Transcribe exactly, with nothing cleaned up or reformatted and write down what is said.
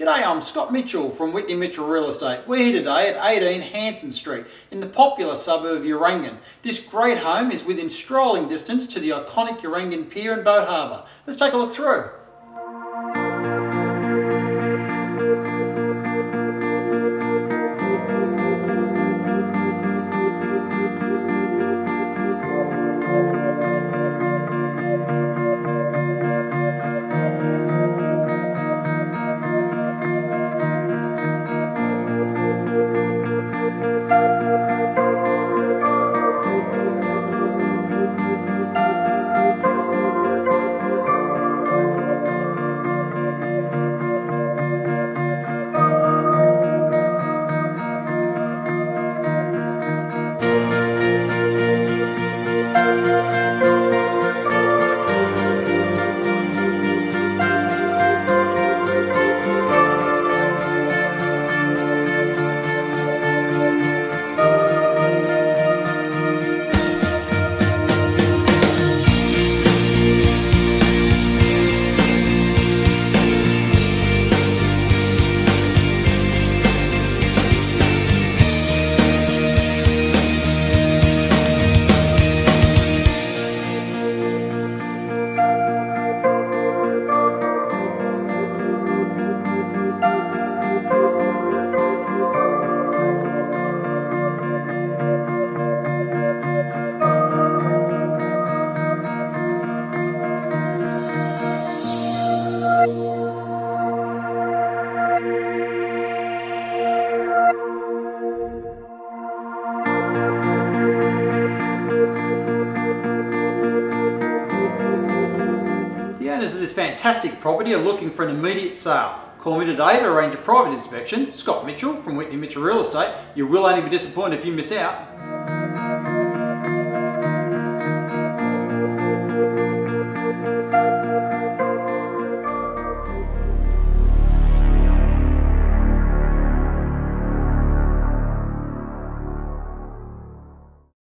G'day, I'm Scott Mitchell from Whitney Mitchell Real Estate. We're here today at eighteen Hansen Street in the popular suburb of Urangan. This great home is within strolling distance to the iconic Urangan Pier and Boat Harbour. Let's take a look through. The owners of this fantastic property are looking for an immediate sale. Call me today to arrange a private inspection. Scott Mitchell from Whitney Mitchell Real Estate. You will only be disappointed if you miss out.